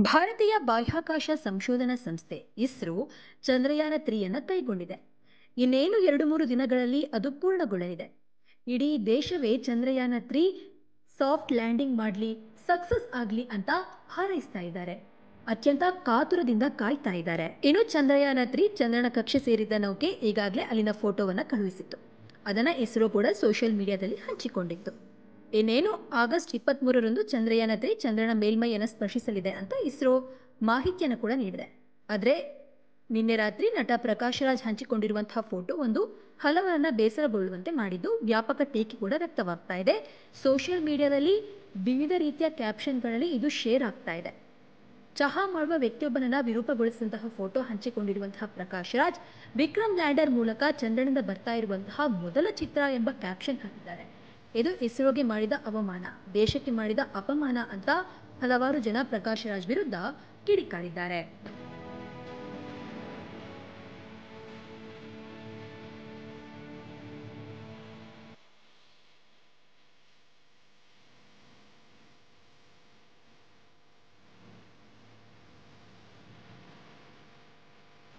ಭಾರತೀಯ ಬಾಹ್ಯಾಕಾಶ ಸಂಶೋಧನಾ ಸಂಸ್ಥೆ ಇಸ್ರೋ ಚಂದ್ರಯಾನ 3 ಕೈಗೊಂಡಿದೆ. ಇನ್ನೇನು 2-3 ದಿನಗಳಲ್ಲಿ ಅದು ಪೂರ್ಣಗೊಳ್ಳಲಿದೆ. ಇಡೀ ದೇಶವೇ ಚಂದ್ರಯಾನ 3 ಸಾಫ್ಟ್ ಲ್ಯಾಂಡಿಂಗ್ ಮಾಡಲಿ, ಸಕ್ಸಸ್ ಆಗಲಿ ಅಂತ ಹಾರೈಸ್ತಾ ಇದ್ದಾರೆ. ಅತ್ಯಂತ ಕಾತುರದಿಂದ ಕಾಯ್ತಾ ಇದ್ದಾರೆ. ಇನ್ನು ಚಂದ್ರಯಾನ 3 ಚಂದ್ರನ ಕಕ್ಷೆ ಸೇರಿದ್ದ ನೌಕೆ ಈಗಾಗಲೇ ಅಲ್ಲಿನ ಫೋಟೋವನ್ನು ಕಳುಹಿಸಿತ್ತು. ಅದನ್ನು ಇಸ್ರೋ ಕೂಡ ಸೋಷಿಯಲ್ ಮೀಡಿಯಾದಲ್ಲಿ ಹಂಚಿಕೊಂಡಿತ್ತು. ಇನ್ನೇನು ಆಗಸ್ಟ್ 23ರಂದು ಚಂದ್ರಯಾನ 3 ಚಂದ್ರನ ಮೇಲ್ಮೈಯನ್ನು ಸ್ಪರ್ಶಿಸಲಿದೆ ಅಂತ ಇಸ್ರೋ ಮಾಹಿತಿಯನ್ನು ಕೂಡ ನೀಡಿದೆ. ಆದರೆ ನಿನ್ನೆ ರಾತ್ರಿ ನಟ ಪ್ರಕಾಶ್ ರಾಜ್ ಹಂಚಿಕೊಂಡಿರುವಂತಹ ಫೋಟೋ ಒಂದು ಹಲವರನ್ನ ಬೇಸರಗೊಳ್ಳುವಂತೆ ಮಾಡಿದ್ದು ವ್ಯಾಪಕ ಟೀಕೆ ಕೂಡ ವ್ಯಕ್ತವಾಗ್ತಾ ಇದೆ. ಸೋಷಿಯಲ್ ಮೀಡಿಯಾದಲ್ಲಿ ವಿವಿಧ ರೀತಿಯ ಕ್ಯಾಪ್ಷನ್ಗಳಲ್ಲಿ ಇದು ಶೇರ್ ಆಗ್ತಾ ಇದೆ. ಚಹಾ ಮಾಡುವ ವ್ಯಕ್ತಿಯೊಬ್ಬನನ್ನ ವಿರೂಪಗೊಳಿಸಿದಂತಹ ಫೋಟೋ ಹಂಚಿಕೊಂಡಿರುವಂತಹ ಪ್ರಕಾಶ್ ರಾಜ್ ವಿಕ್ರಮ್ ಲ್ಯಾಂಡರ್ ಮೂಲಕ ಚಂದ್ರನಿಂದ ಬರ್ತಾ ಇರುವಂತಹ ಮೊದಲ ಚಿತ್ರ ಎಂಬ ಕ್ಯಾಪ್ಷನ್ ಹಾಕಿದ್ದಾರೆ. ಇದು ಇಸ್ರೋಗೆ ಮಾಡಿದ ಅವಮಾನ, ದೇಶಕ್ಕೆ ಮಾಡಿದ ಅಪಮಾನ ಅಂತ ಹಲವಾರು ಜನ ಪ್ರಕಾಶ್ ರಾಜ್ ವಿರುದ್ಧ ಕಿಡಿಕಾರಿದ್ದಾರೆ.